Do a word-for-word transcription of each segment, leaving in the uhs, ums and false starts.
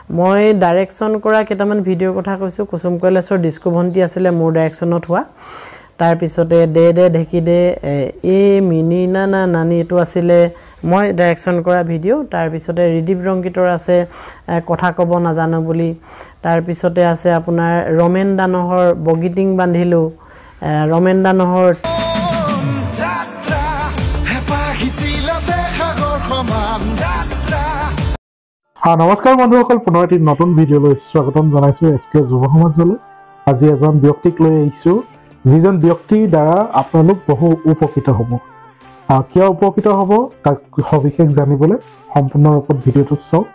মই ডাইৰেকশ্যন কৰা কেইটামান ভিডিঅ'ৰ কথা কৈছোঁ কুসুম কৈলাশৰ ডিস্কো ভণ্টি আছিলে মোৰ ডাইৰেকশ্যনত হোৱা তাৰ পিছতে দে দে ঢেকি দে এ মিনি না না নানি এটো আছিলে মই ডাইৰেকশ্যন কৰা ভিডিঅ' তাৰ পিছতে ৰিদীপ ৰংকিতৰ আছে কথা কব নাজানো বুলি তাৰ পিছতে আছে আপোনাৰ ৰমেন দানহৰ বগিটিং বান্ধিলো ৰমেন দানহৰ হ্যাঁ নমস্কাৰ বন্ধুসকল পুনৰ এটি নতুন ভিডিঅ'লৈ স্বাগতম জনাইছো এসকে যুৱ সমাজলৈ আজি এজন ব্যক্তিক লৈ আহিছো যিজন ব্যক্তিৰ দ্বাৰা আপোনালোক বহু উপকৃত হ'ব কিয় উপকৃত হ'ব তাক সবিশেষ জানিবলৈ সম্পূৰ্ণ ৰূপত ভিডিঅ'টো চাওক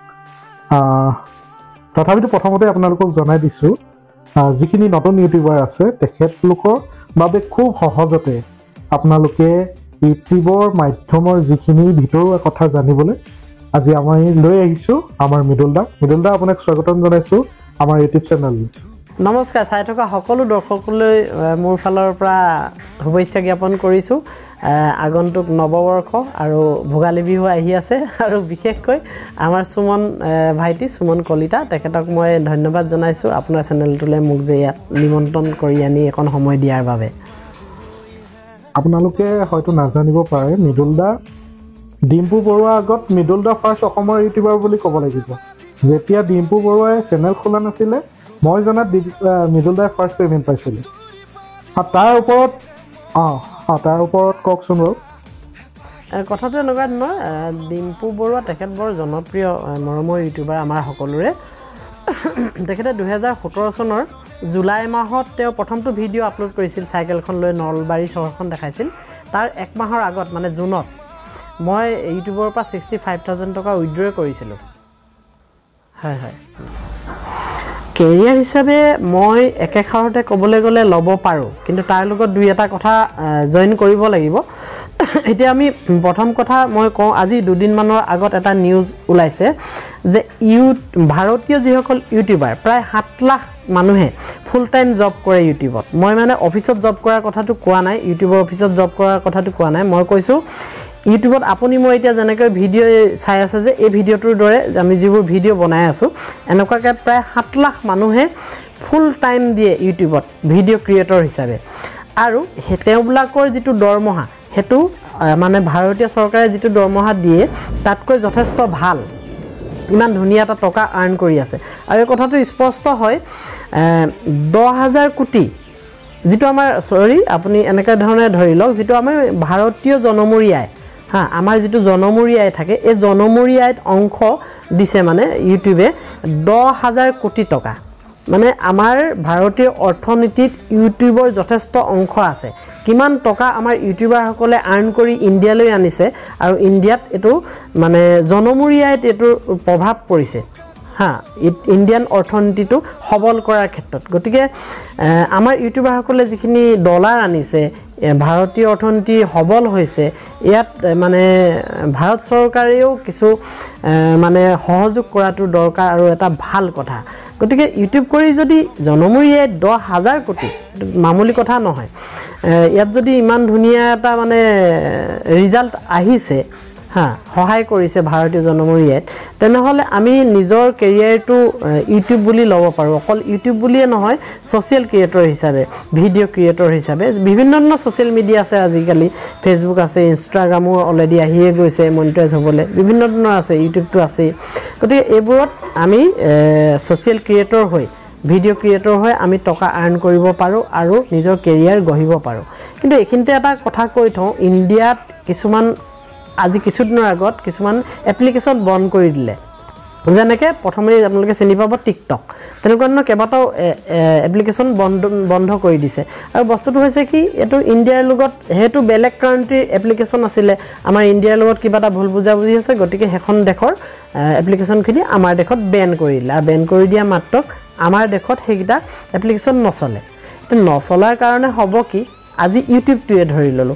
তথাপিতো প্ৰথমতে আপোনালোকক জনাই দিছো যিখিনি নতুন ইউটিউবাৰ আছে তেখেতলোকৰ বাবে খুব সহজতে আপোনালোকে ইউটিউবৰ মাধ্যমৰ যিখিনি ভিতৰুৱা কথা জানিবলৈ আজি আমি লৈ আহিছো আমাৰ মৃদুল দা মৃদুল দা আপোনাক স্বাগতম জনাইছো আমাৰ ইউটিউব চেনেললৈ নমস্কাৰ চাই থকা সকলো দৰ্শকলৈ মোৰ ফালৰ পৰা শুভেচ্ছা জ্ঞাপন কৰিছো আগন্তুক নৱবৰ্ষ আৰু ভোগালী বিহু আহি আছে আৰু বিশেষকৈ আমাৰ সুমন ভাইটি সুমন কলিতা তেখেতক মই ধন্যবাদ জনাইছো আপোনাৰ চেনেলটোলৈ মোক যে ইয়াত নিমন্ত্ৰণ কৰি আনি এখন সময় দিয়াৰ বাবে আপোনালোকে হয়তো নাজানিব পাৰে মৃদুল দা ডিম্পু বৰুৱাৰ আগত মৃদুল দা ফাৰ্ষ্ট অসমৰ ইউটিউবাৰ বুলি ক'ব লাগিব যেতিয়া ডিম্পু বৰুৱাই চেনেল খোলা নাছিলে মই জনাত মৃদুল দাই ফাৰ্ষ্ট পেমেণ্ট পাইছিলে তাৰ ওপৰত অঁ তাৰ ওপৰত কওকচোন বাৰু কথাটো এনেকুৱা নহয় ডিম্পু বৰুৱা তেখেত বৰ জনপ্ৰিয় মৰমৰ ইউটিউবাৰ আমাৰ সকলোৰে তেখেতে দুহেজাৰ সোতৰ চনৰ জুলাই মাহত তেওঁ প্ৰথমটো ভিডিঅ' আপলোড কৰিছিল চাইকেলখন লৈ নলবাৰী চহৰখন দেখাইছিল তাৰ এক মাহৰ আগত মানে জুনত মই ইউটিউবৰ পৰা ছিক্সটি ফাইভ থাউজেণ্ড টকা উইথড্ৰ কৰিছিলোঁ হয় হয় কেৰিয়াৰ হিচাপে মই একেষাৰতে ক'বলৈ গ'লে ল'ব পাৰোঁ কিন্তু তাৰ লগত দুই এটা কথা জইন কৰিব লাগিব এতিয়া আমি প্ৰথম কথা মই কওঁ আজি দুদিনমানৰ আগত এটা নিউজ ওলাইছে যে ইউ ভাৰতীয় যিসকল ইউটিউবাৰ প্ৰায় সাত লাখ মানুহে ফুল টাইম জব কৰে ইউটিউবত মই মানে অফিচত জব কৰাৰ কথাটো কোৱা নাই ইউটিউবৰ অফিচত জব কৰাৰ কথাটো কোৱা নাই মই কৈছোঁ ইউটিউবত আপুনি মই এতিয়া যেনেকৈ ভিডিঅ' চাই আছে যে এই ভিডিঅ'টোৰ দৰে আমি যিবোৰ ভিডিঅ' বনাই আছোঁ এনেকুৱাকৈ প্ৰায় সাত লাখ মানুহে ফুল টাইম দিয়ে ইউটিউবত ভিডিঅ' ক্ৰিয়েটৰ হিচাপে আৰু তেওঁবিলাকৰ যিটো দৰমহা সেইটো মানে ভাৰতীয় চৰকাৰে যিটো দৰমহা দিয়ে তাতকৈ যথেষ্ট ভাল ইমান ধুনীয়া এটা টকা আৰ্ণ কৰি আছে আৰু এই কথাটো স্পষ্ট হয় দহ হাজাৰ কোটি যিটো আমাৰ চৰি আপুনি এনেকৈ ধৰণে ধৰি লওক যিটো আমাৰ ভাৰতীয় জনমূৰি আয় হা আমাৰ যিটো জনমূৰি আয় থাকে এই জনমূৰি আয়ত অংশ দিছে মানে ইউটিউবে দহ হাজাৰ কোটি টকা মানে আমাৰ ভাৰতীয় অৰ্থনীতিত ইউটিউবৰ যথেষ্ট অংশ আছে কিমান টকা আমাৰ ইউটিউবাৰসকলে আৰ্ণ কৰি ইণ্ডিয়ালৈ আনিছে আৰু ইণ্ডিয়াত এইটো মানে জনমূৰি আয়ত এইটোৰ প্ৰভাৱ পৰিছে হা ইণ্ডিয়ান অৰ্থনীতিটো সবল কৰাৰ ক্ষেত্ৰত গতিকে আমাৰ ইউটিউবাৰসকলে যিখিনি ডলাৰ আনিছে ভাৰতীয় অৰ্থনীতি সবল হৈছে ইয়াত মানে ভাৰত চৰকাৰেও কিছু মানে সহযোগ কৰাটো দৰকাৰ আৰু এটা ভাল কথা গতিকে ইউটিউব কৰি যদি জনমূৰি আয় দহ হাজাৰ কোটি মামুলি কথা নহয় ইয়াত যদি ইমান ধুনীয়া এটা মানে ৰিজাল্ট আহিছে হা সহায় কৰিছে ভাৰতীয় জনমূৰি আয়ত তেনেহ'লে আমি নিজৰ কেৰিয়াৰটো ইউটিউব বুলি ল'ব পাৰোঁ অকল ইউটিউব বুলিয়ে নহয় ছ'চিয়েল ক্ৰিয়েটৰ হিচাপে ভিডিঅ' ক্ৰিয়েটৰ হিচাপে বিভিন্ন ধৰণৰ ছ'চিয়েল মিডিয়া আছে আজিকালি ফেচবুক আছে ইনষ্টাগ্ৰামো অলৰেডি আহিয়ে গৈছে মনিটাইজ হ'বলৈ বিভিন্ন ধৰণৰ আছে ইউটিউবটো আছেই গতিকে এইবোৰত আমি ছ'চিয়েল ক্ৰিয়েটৰ হৈ ভিডিঅ' ক্ৰিয়েটৰ হৈ আমি টকা আৰ্ণ কৰিব পাৰোঁ আৰু নিজৰ কেৰিয়াৰ গঢ়িব পাৰোঁ কিন্তু এইখিনিতে এটা কথা কৈ থওঁ ইণ্ডিয়াত কিছুমান আজি কিছুদিনৰ আগত কিছুমান এপ্লিকেশ্যন বন্ধ কৰি দিলে যেনেকৈ প্ৰথমে আপোনালোকে চিনি পাব টিকটক তেনেকুৱা ধৰণৰ কেইবাটাও এপ্লিকেশ্যন বন্ধ বন্ধ কৰি দিছে আৰু বস্তুটো হৈছে কি এইটো ইণ্ডিয়াৰ লগত সেইটো বেলেগ কাণ্ট্ৰিৰ এপ্লিকেশ্যন আছিলে আমাৰ ইণ্ডিয়াৰ লগত কিবা এটা ভুল বুজাবুজি হৈছে গতিকে সেইখন দেশৰ এপ্লিকেশ্যনখিনি আমাৰ দেশত বেন কৰি দিলে আৰু বেন কৰি দিয়া মাত্ৰক আমাৰ দেশত সেইকেইটা এপ্লিকেশ্যন নচলে তো নচলাৰ কাৰণে হ'ব কি আজি ইউটিউবটোৱে ধৰি ল'লোঁ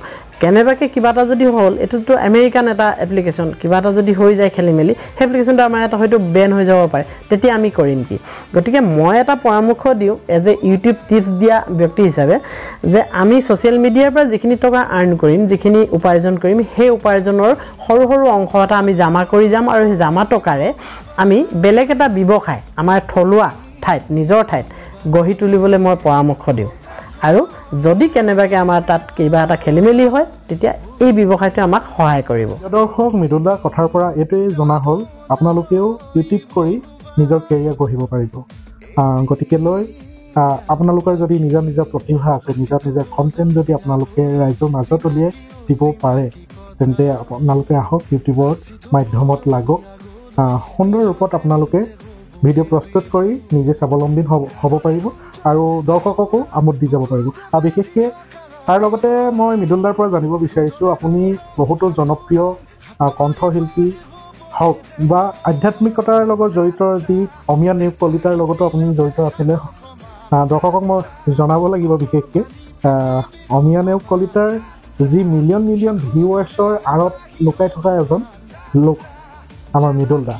কেনেবাকৈ কিবা এটা যদি হ'ল এইটোতো আমেৰিকান এটা এপ্লিকেশ্যন কিবা এটা যদি হৈ যায় খেলি মেলি সেই এপ্লিকেশ্যনটো আমাৰ এটা হয়তো বেন হৈ যাব পাৰে তেতিয়া আমি কৰিম কি গতিকে মই এটা পৰামৰ্শ দিওঁ এজ এ ইউটিউব টিপছ দিয়া ব্যক্তি হিচাপে যে আমি ছ'চিয়েল মিডিয়াৰ পৰা যিখিনি টকা আৰ্ণ কৰিম যিখিনি উপাৰ্জন কৰিম সেই উপাৰ্জনৰ সৰু সৰু অংশ এটা আমি জমা কৰি যাম আৰু সেই জমা টকাৰে আমি বেলেগ এটা ব্যৱসায় আমাৰ থলুৱা ঠাইত নিজৰ ঠাইত গঢ়ি তুলিবলৈ মই পৰামৰ্শ দিওঁ আৰু যদি কেনেবাকৈ আমাৰ তাত কিবা এটা খেলিমেলি হয় তেতিয়া এই ব্যৱসায়টো আমাক সহায় কৰিব দৰ্শক মৃদুল দাৰ কথাৰ পৰা এইটোৱেই জনা হ'ল আপোনালোকেও ইউটিউব কৰি নিজৰ কেৰিয়াৰ গঢ়িব পাৰিব গতিকে লৈ আপোনালোকৰ যদি নিজা নিজা প্ৰতিভা আছে নিজা নিজা কণ্টেণ্ট যদি আপোনালোকে ৰাইজৰ মাজত উলিয়াই দিব পাৰে তেন্তে আপোনালোকে আহক ইউটিউবৰ মাধ্যমত লাগক সুন্দৰ ৰূপত আপোনালোকে ভিডিঅ' প্ৰস্তুত কৰি নিজে স্বাৱলম্বী হ'ব হ'ব পাৰিব আৰু দৰ্শককো আমোদ দি যাব পাৰিব আৰু বিশেষকৈ তাৰ লগতে মই মৃদুল দাৰ পৰা জানিব বিচাৰিছোঁ আপুনি বহুতো জনপ্ৰিয় কণ্ঠশিল্পী হওক বা আধ্যাত্মিকতাৰ লগত জড়িত যি অমীয়া নিয়োগ কলিতাৰ লগতো আপুনি জড়িত আছিলে দৰ্শকক মই জনাব লাগিব বিশেষকৈ অমীয়া নিয়োগ কলিতাৰ যি মিলিয়ন মিলিয়ন ভিউৱাৰ্ছৰ আঁৰত লুকাই থকা এজন লোক আমাৰ মৃদুল দা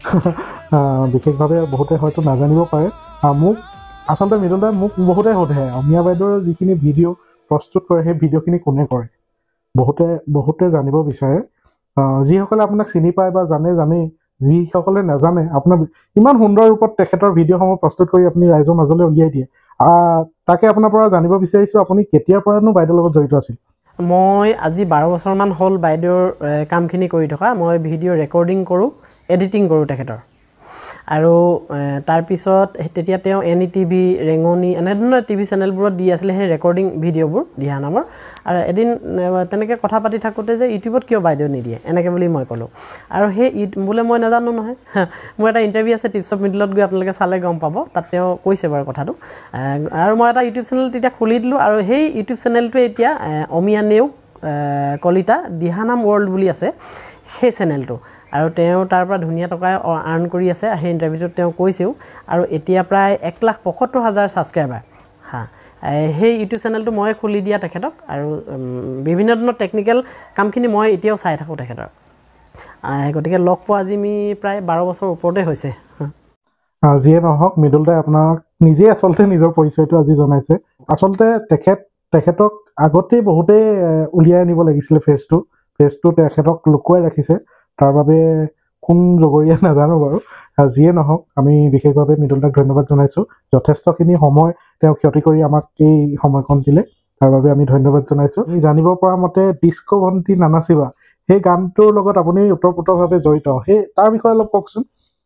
বিশেষভাৱে বহুতে হয়তো নাজানিব পাৰে মোক আচলতে মৃদুল দাই মোক বহুতে সোধে অমীয়া বাইদেউৰ যিখিনি ভিডিঅ' প্ৰস্তুত কৰে সেই ভিডিঅ'খিনি কোনে কৰে বহুতে বহুতে জানিব বিচাৰে যিসকলে আপোনাক চিনি পায় বা জানে জানেই যিসকলে নাজানে আপোনাৰ ইমান সুন্দৰ ৰূপত তেখেতৰ ভিডিঅ'সমূহ প্ৰস্তুত কৰি আপুনি ৰাইজৰ মাজলৈ উলিয়াই দিয়ে তাকে আপোনাৰ পৰা জানিব বিচাৰিছোঁ আপুনি কেতিয়াৰ পৰানো বাইদেউৰ লগত জড়িত আছিল মই আজি বাৰ বছৰমান হ'ল বাইদেউৰ কামখিনি কৰি থকা মই ভিডিঅ' ৰেকৰ্ডিং কৰোঁ এডিটিং কৰোঁ তেখেতৰ আৰু তাৰপিছত তেতিয়া তেওঁ এন ই টিভি ৰেঙনি এনেধৰণৰ টিভি চেনেলবোৰত দি আছিলে সেই ৰেকৰ্ডিং ভিডিঅ'বোৰ দিহা নামৰ আৰু এদিন তেনেকৈ কথা পাতি থাকোঁতে যে ইউটিউবত কিয় বাইদেউ নিদিয়ে এনেকৈ বুলি মই ক'লোঁ আৰু সেই বোলে মই নাজানো নহয় মোৰ এটা ইণ্টাৰভিউ আছে টিপছ অফ মিডলত গৈ আপোনালোকে চালে গম পাব তাত তেওঁ কৈছে বাৰু কথাটো আৰু মই এটা ইউটিউব চেনেল তেতিয়া খুলি দিলোঁ আৰু সেই ইউটিউব চেনেলটোৱে এতিয়া অমীয়া নেওগ কলিতা দিহানাম ৱৰ্ল্ড বুলি আছে সেই চেনেলটো আৰু তেওঁ তাৰ পৰা ধুনীয়া টকা আৰ্ণ কৰি আছে সেই ইণ্টাৰভিউটোত তেওঁ কৈছেও আৰু এতিয়া প্ৰায় এক লাখ পঁয়সত্তৰ হাজাৰ ছাবস্ক্ৰাইবাৰ হা সেই ইউটিউব চেনেলটো মই খুলি দিয়া তেখেতক আৰু বিভিন্ন ধৰণৰ টেকনিকেল কামখিনি মই এতিয়াও চাই থাকোঁ তেখেতৰ গতিকে লগ পোৱা আজি আমি প্ৰায় বাৰ বছৰ ওপৰতে হৈছে যিয়ে নহওক মৃদুল দাই আপোনাক নিজেই আচলতে নিজৰ পৰিচয়টো আজি জনাইছে আচলতে তেখেত তেখেতক আগতেই বহুতেই উলিয়াই আনিব লাগিছিলে ফেচটো ফেচটো তেখেতক লুকুৱাই ৰাখিছে তাৰ বাবে কোন জগৰীয়া নাজানো বাৰু যিয়ে নহওক আমি বিশেষভাৱে মৃদুল দাক ধন্যবাদ জনাইছোঁ যথেষ্টখিনি সময় তেওঁ ক্ষতি কৰি আমাক এই সময়কণ দিলে তাৰ বাবে আমি ধন্যবাদ জনাইছোঁ আমি জানিব পৰা মতে ডিস্কো ভণ্টি নানাচিবা সেই গানটোৰ লগত আপুনি ওতঃপ্ৰোতভাৱে জড়িত সেই তাৰ বিষয়ে অলপ কওকচোন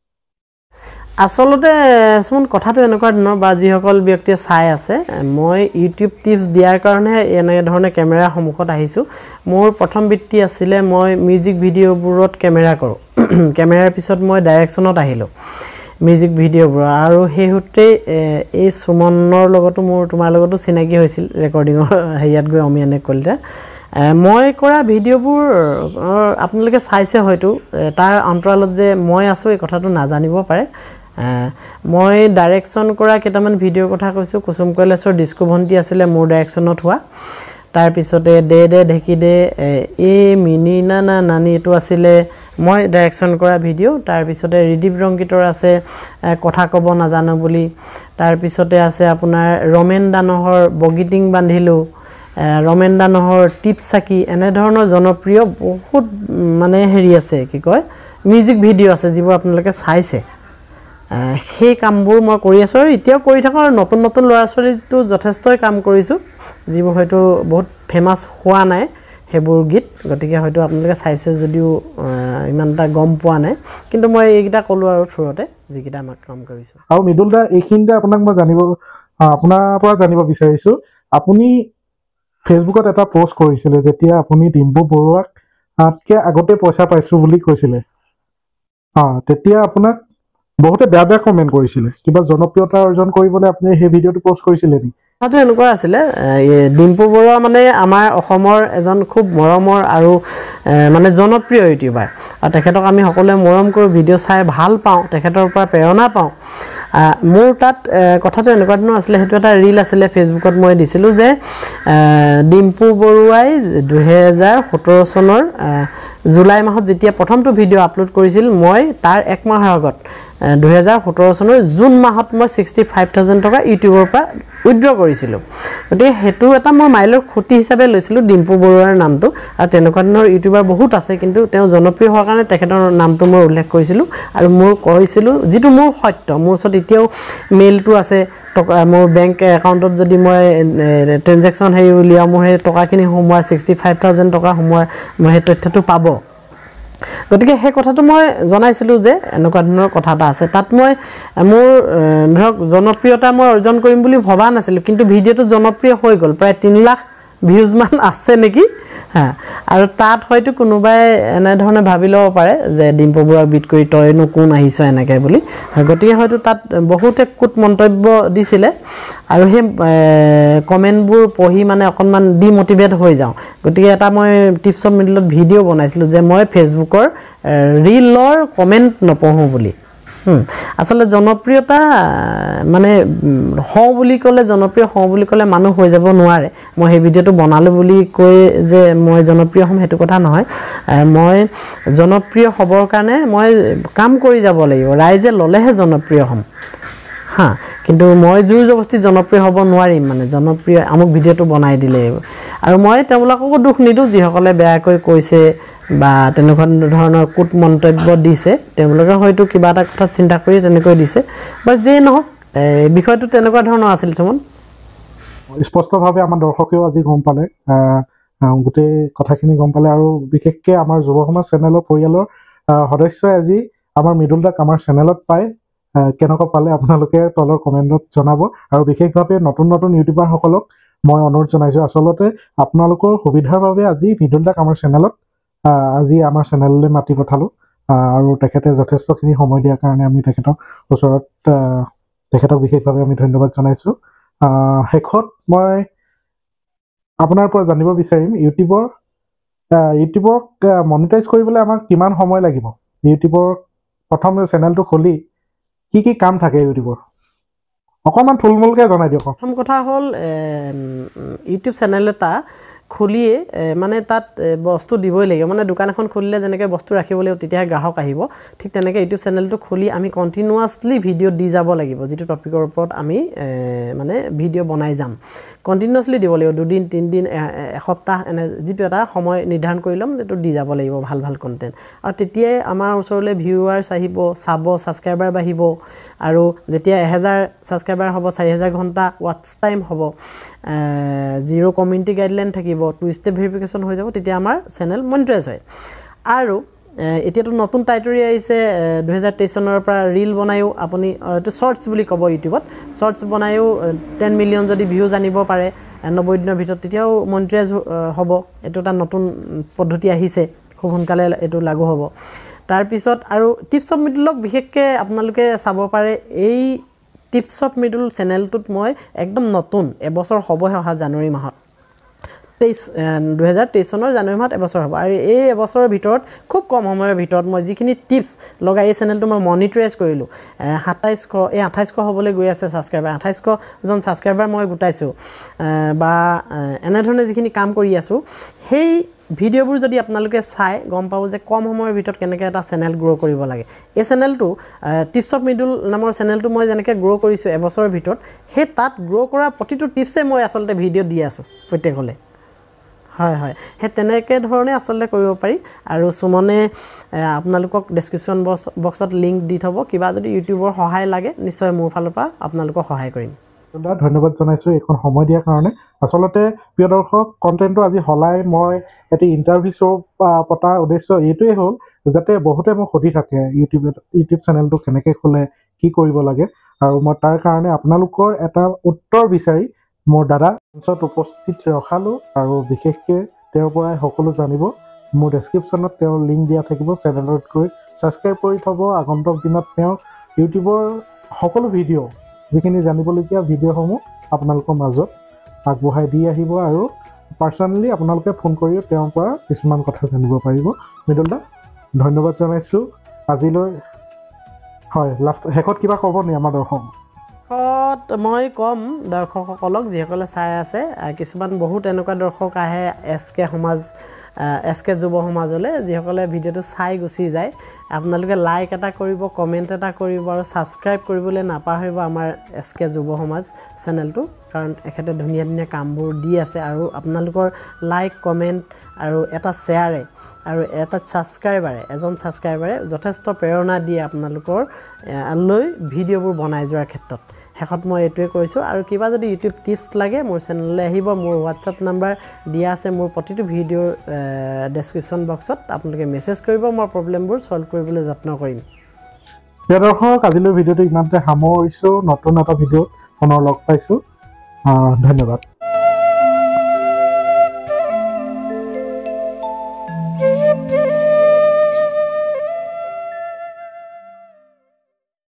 আচলতে কিছুমান কথাটো এনেকুৱা ধৰণৰ বা যিসকল ব্যক্তিয়ে চাই আছে মই ইউটিউব টিপছ দিয়াৰ কাৰণে এনেধৰণে কেমেৰাৰ সন্মুখত আহিছোঁ মোৰ প্ৰথম বৃত্তি আছিলে মই মিউজিক ভিডিঅ'বোৰত কেমেৰা কৰোঁ কেমেৰাৰ পিছত মই ডাইৰেকশ্যনত আহিলোঁ মিউজিক ভিডিঅ'বোৰ আৰু সেই সূত্ৰেই এই সুমনৰ লগতো মোৰ তোমাৰ লগতো চিনাকি হৈছিল ৰেকৰ্ডিঙৰ হেৰিয়াত গৈ অমীয়া নেওগ কলিতা মই কৰা ভিডিঅ'বোৰ আপোনালোকে চাইছে হয়তো তাৰ অন্তৰালত যে মই আছোঁ এই কথাটো নাজানিব পাৰে মই ডাইৰেকশ্যন কৰা কেইটামান ভিডিঅ'ৰ কথা কৈছোঁ কুসুম কৈলাশৰ ডিস্কো ভণ্টি আছিলে মোৰ ডাইৰেকশ্যনত হোৱা তাৰপিছতে দে দে ঢেকি দে এই মিনি নানা নানি এইটো আছিলে মই ডাইৰেকশ্যন কৰা ভিডিঅ' তাৰপিছতে ৰিদীপ ৰংকিতৰ আছে কথা ক'ব নাজানো বুলি তাৰপিছতে আছে আপোনাৰ ৰমেন দানহৰ বগীটিং বান্ধিলোঁ ৰমেন দানহৰ টিপ চাকি এনেধৰণৰ জনপ্ৰিয় বহুত মানে হেৰি আছে কি কয় মিউজিক ভিডিঅ' আছে যিবোৰ আপোনালোকে চাইছে সেই কামবোৰ মই কৰি আছোঁ আৰু এতিয়াও কৰি থাকোঁ আৰু নতুন নতুন ল'ৰা ছোৱালীটো যথেষ্টই কাম কৰিছোঁ যিবোৰ হয়তো বহুত ফেমাছ হোৱা নাই সেইবোৰ গীত গতিকে হয়তো আপোনালোকে চাইছে যদিও ইমান এটা গম পোৱা নাই কিন্তু মই এইকেইটা ক'লোঁ আৰু থ্ৰুতে যিকেইটা আমাক কাম কৰিছোঁ আৰু মৃদুল দা এইখিনিতে আপোনাক মই জানিব আপোনাৰ পৰা জানিব বিচাৰিছোঁ আপুনি ফেচবুকত এটা পোষ্ট কৰিছিলে যেতিয়া আপুনি ডিম্পু বৰুৱাক আতকৈ আগতে পইচা পাইছোঁ বুলি কৈছিলে অঁ তেতিয়া আপোনাক বহুতে বেয়া বেয়া কমেণ্ট কৰিছিলে কিবা জনপ্ৰিয়তা অৰ্জন কৰিবলৈ আপুনি সেই ভিডিঅ'টো পোষ্ট কৰিছিলে নেকি কথাটো এনেকুৱা আছিলে ডিম্পু বৰুৱা মানে আমাৰ অসমৰ এজন খুব মৰমৰ আৰু মানে জনপ্ৰিয় ইউটিউবাৰ আৰু তেখেতক আমি সকলোৱে মৰম কৰোঁ ভিডিঅ' চাই ভাল পাওঁ তেখেতৰ পৰা প্ৰেৰণা পাওঁ মোৰ তাত কথাটো এনেকুৱা ধৰণৰ আছিলে সেইটো এটা ৰিল আছিলে ফেচবুকত মই দিছিলোঁ যে ডিম্পু বৰুৱাই দুহেজাৰ সোতৰ চনৰ জুলাই মাহত যেতিয়া প্ৰথমটো ভিডিঅ' আপলোড কৰিছিল মই তাৰ এক মাহৰ আগত দুহেজাৰ সোতৰ চনৰ জুন মাহত মই ছিক্সটি ফাইভ থাউজেণ্ড টকা ইউটিউবৰ পৰা উইথড্ৰ কৰিছিলোঁ গতিকে সেইটো এটা মই মাইলৰ খুঁটি হিচাপে লৈছিলোঁ ডিম্পু বৰুৱাৰ নামটো আৰু তেনেকুৱা ধৰণৰ ইউটিউবাৰ বহুত আছে কিন্তু তেওঁ জনপ্ৰিয় হোৱাৰ কাৰণে তেখেতৰ নামটো মই উল্লেখ কৰিছিলোঁ আৰু মোৰ কৈছিলোঁ যিটো মোৰ সত্য মোৰ ওচৰত এতিয়াও মেইলটো আছে টকা মোৰ বেংক একাউণ্টত যদি মই ট্ৰেনজেকশ্যন হেৰি উলিয়াওঁ মোৰ সেই টকাখিনি সোমোৱাৰ ছিক্সটি ফাইভ থাউজেণ্ড টকা সোমোৱাৰ মই সেই তথ্যটো পাব গতিকে সেই কথাটো মই জনাইছিলোঁ যে এনেকুৱা ধৰণৰ কথা এটা আছে তাত মই মোৰ ধৰক জনপ্ৰিয়তা মই অৰ্জন কৰিম বুলি ভবা নাছিলোঁ কিন্তু ভিডিঅ'টো জনপ্ৰিয় হৈ গ'ল প্ৰায় তিনি লাখ ভিউজ মান আছে নেকি হা আৰু তাত হয়তো কোনোবাই এনেধৰণে ভাবি ল'ব পাৰে যে ডিম্পু বৰুৱাক বিট কৰি তইনো কোন আহিছ এনেকৈ বুলি গতিকে হয়তো তাত বহুতে কুট মন্তব্য দিছিলে আৰু সেই কমেণ্টবোৰ পঢ়ি মানে অকণমান ডিমটিভেট হৈ যাওঁ গতিকে এটা মই টিপছ অফ মিডলত ভিডিঅ' বনাইছিলোঁ যে মই ফেচবুকৰ ৰিলৰ কমেণ্ট নপঢ়োঁ বুলি আসলে জনপ্ৰিয়তা মানে হওঁ বুলি ক'লে জনপ্ৰিয় হওঁ বুলি ক'লে মানুহ হৈ যাব নোৱাৰে মই সেই ভিডিঅ'টো বনালোঁ বুলি কৈ যে মই জনপ্ৰিয় হ'ম সেইটো কথা নহয় মই জনপ্ৰিয় হ'বৰ কাৰণে মই কাম কৰি যাব লাগিব ৰাইজে ল'লেহে জনপ্ৰিয় হ'ম হা কিন্তু মই জোৰ জবস্তি জনপ্ৰিয় হ'ব নোৱাৰিম মানে জনপ্ৰিয় আমুক ভিডিঅ'টো বনাই দিলে আৰু মই তেওঁলোককো দুখ নিদিওঁ যিসকলে বেয়াকৈ কৈছে বা তেনেকুৱা ধৰণৰ কুট মন্তব্য দিছে তেওঁলোকে হয়তো কিবা এটা কথা চিন্তা কৰি তেনেকৈ দিছে বা যে নহওক বিষয়টো তেনেকুৱা ধৰণৰ আছিল চমন স্পষ্টভাৱে আমাৰ দৰ্শকেও আজি গম পালে গোটেই কথাখিনি গম পালে আৰু বিশেষকৈ আমাৰ যুৱ সমাজ চেনেলৰ পৰিয়ালৰ সদস্যই আজি আমাৰ মৃদুল দাক আমাৰ চেনেলত পায় কেনেকুৱা পালে আপোনালোকে তলৰ কমেণ্টত জনাব আৰু বিশেষভাৱে নতুন নতুন ইউটিউবাৰসকলক মই অনুৰোধ জনাইছোঁ আচলতে আপোনালোকৰ সুবিধাৰ বাবে আজি মৃদুল দাক আমাৰ চেনেলত আজি আমাৰ চেনেললৈ মাতি পঠালোঁ আৰু তেখেতে যথেষ্টখিনি সময় দিয়াৰ কাৰণে আমি তেখেতৰ ওচৰত তেখেতক বিশেষভাৱে আমি ধন্যবাদ জনাইছোঁ শেষত মই আপোনাৰ পৰা জানিব বিচাৰিম ইউটিউবৰ ইউটিউবক মনিটাইজ কৰিবলৈ আমাক কিমান সময় লাগিব ইউটিউবৰ প্ৰথম চেনেলটো খুলি কি কি কাম থাকে ইউটিউবৰ অকণমান থুলমূলকৈ জনাই দিয়ক প্ৰথম কথা হ'ল ইউটিউব চেনেল এটা খুলিয়ে মানে তাত বস্তু দিবই লাগিব মানে দোকান এখন খুলিলে যেনেকৈ বস্তু ৰাখিব লাগিব তেতিয়াহে গ্ৰাহক আহিব ঠিক তেনেকৈ ইউটিউব চেনেলটো খুলি আমি কণ্টিনিউৱাছলি ভিডিঅ' দি যাব লাগিব যিটো টপিকৰ ওপৰত আমি মানে ভিডিঅ' বনাই যাম কণ্টিনিউৱাছলি দিব লাগিব দুদিন তিনিদিন এসপ্তাহ এনে যিটো এটা সময় নিৰ্ধাৰণ কৰি ল'ম সেইটো দি যাব লাগিব ভাল ভাল কণ্টেণ্ট আৰু তেতিয়াই আমাৰ ওচৰলৈ ভিউৱাৰ্ছ আহিব চাব ছাবস্ক্ৰাইবাৰ বাঢ়িব আৰু যেতিয়া এহেজাৰ ছাবস্ক্ৰাইবাৰ হ'ব চাৰি হেজাৰ ঘণ্টা ৱাটছ টাইম হ'ব জিৰ' কমিউনিটি গাইডলাইন থাকিব টু ষ্টেপ ভেৰিফিকেশ্যন হৈ যাব তেতিয়া আমাৰ চেনেল মনিটাইজ হয় আৰু এতিয়াতো নতুন টাইটৰি আহিছে দুহেজাৰ তেইছ চনৰ পৰা ৰিল বনায়ো আপুনি এইটো শ্বৰ্টছ বুলি ক'ব ইউটিউবত শ্বৰ্টছ বনায়ো টেন মিলিয়ন যদি ভিউজ আনিব পাৰে নব্বৈ দিনৰ ভিতৰত তেতিয়াও মনিটাইজ হ'ব এইটো এটা নতুন পদ্ধতি আহিছে খুব সোনকালে এইটো লাগু হ'ব তাৰপিছত আৰু টিপছ অফ মৃদুলক বিশেষকৈ আপোনালোকে চাব পাৰে এই টিপছ অফ মৃদুল চেনেলটোত মই একদম নতুন এবছৰ হ'বহে অহা জানুৱাৰী মাহত তেইছ দুহেজাৰ তেইছ চনৰ জানুৱাৰী মাহত এবছৰ হ'ব আৰু এই এবছৰৰ ভিতৰত খুব কম সময়ৰ ভিতৰত মই যিখিনি টিপছ লগাই এই চেনেলটো মই মনিটৰাইজ কৰিলোঁ সাতাইছশ এই আঠাইছশ হ'বলৈ গৈ আছে ছাবস্ক্ৰাইবাৰ আঠাইছশজন ছাবস্ক্ৰাইবাৰ মই গোটাইছোঁ বা এনেধৰণে যিখিনি কাম কৰি আছোঁ সেই ভিডিঅ'বোৰ যদি আপোনালোকে চাই গম পাব যে কম সময়ৰ ভিতৰত কেনেকৈ এটা চেনেল গ্ৰ' কৰিব লাগে এই চেনেলটো টিপছ অফ মৃদুল নামৰ চেনেলটো মই যেনেকৈ গ্ৰ' কৰিছোঁ এবছৰৰ ভিতৰত সেই তাত গ্ৰ' কৰা প্ৰতিটো টিপছে মই আচলতে ভিডিঅ' দি আছোঁ প্ৰত্যেকলৈ হয় হয় সেই তেনেকৈ ধৰণে আচলতে কৰিব পাৰি আৰু সুমনে আপোনালোকক ডেছক্ৰিপশ্যন বক্স বক্সত লিংক দি থ'ব কিবা যদি ইউটিউবৰ সহায় লাগে নিশ্চয় মোৰ ফালৰ পৰা আপোনালোকক সহায় কৰিম ধন্যবাদ জনাইছোঁ এইখন সময় দিয়াৰ কাৰণে আচলতে প্ৰিয় দৰ্শক কণ্টেণ্টটো আজি সলাই মই এটি ইণ্টাৰভিউ শ্ব' পতাৰ উদ্দেশ্য এইটোৱেই হ'ল যাতে বহুতে মোক সুধি থাকে ইউটিউবত ইউটিউব চেনেলটো কেনেকৈ খোলে কি কৰিব লাগে আৰু মই তাৰ কাৰণে আপোনালোকৰ এটা উত্তৰ বিচাৰি মোৰ দাদা মঞ্চত উপস্থিত ৰখালোঁ আৰু বিশেষকৈ তেওঁৰ পৰাই সকলো জানিব মোৰ ডেছক্ৰিপশ্যনত তেওঁৰ লিংক দিয়া থাকিব চেনেলত গৈ ছাবস্ক্ৰাইব কৰি থ'ব আগন্তুক দিনত তেওঁ ইউটিউবৰ সকলো ভিডিঅ' যিখিনি জানিবলগীয়া ভিডিঅ'সমূহ আপোনালোকৰ মাজত আগবঢ়াই দি আহিব আৰু পাৰ্চনেলি আপোনালোকে ফোন কৰিও তেওঁৰ পৰা কিছুমান কথা জানিব পাৰিব মৃদুল দা ধন্যবাদ জনাইছোঁ আজিলৈ হয় লাষ্ট শেষত কিবা ক'ব নি আমাৰ দৰ্শক শেষত মই ক'ম দৰ্শকসকলক যিসকলে চাই আছে কিছুমান বহুত এনেকুৱা দৰ্শক আহে এছ কে সমাজ এছ কে যুৱ সমাজলৈ যিসকলে ভিডিঅ'টো চাই গুচি যায় আপোনালোকে লাইক এটা কৰিব কমেণ্ট এটা কৰিব আৰু ছাবস্ক্ৰাইব কৰিবলৈ নাপাহৰিব আমাৰ এছ কে যুৱ সমাজ চেনেলটো কাৰণ এখেতে ধুনীয়া ধুনীয়া কামবোৰ দি আছে আৰু আপোনালোকৰ লাইক কমেণ্ট আৰু এটা শ্বেয়াৰে আৰু এটা ছাবস্ক্ৰাইবাৰে এজন ছাবস্ক্ৰাইবাৰে যথেষ্ট প্ৰেৰণা দিয়ে আপোনালোকৰ লৈ ভিডিঅ'বোৰ বনাই যোৱাৰ ক্ষেত্ৰত শেষত মই এইটোৱে কৈছোঁ আৰু কিবা যদি ইউটিউব টিপছ লাগে মোৰ চেনেললৈ আহিব মোৰ হোৱাটছআপ নাম্বাৰ দিয়া আছে মোৰ প্ৰতিটো ভিডিঅ'ৰ ডেছক্ৰিপশ্যন বক্সত আপোনালোকে মেছেজ কৰিব মই প্ৰব্লেমবোৰ ছল্ভ কৰিবলৈ যত্ন কৰিম প্ৰিয় দৰ্শক আজিলৈ ভিডিঅ'টো ইমানতে সামৰিছোঁ নতুন এটা ভিডিঅ'ত পুনৰ লগ পাইছোঁ ধন্যবাদ